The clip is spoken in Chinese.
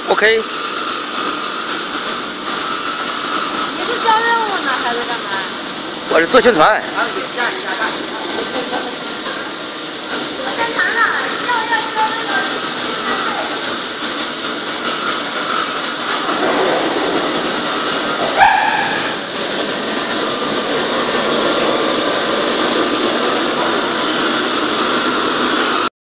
OK。 你是交任务呢，还是干嘛？ 我是做宣传。 然后也下一下看。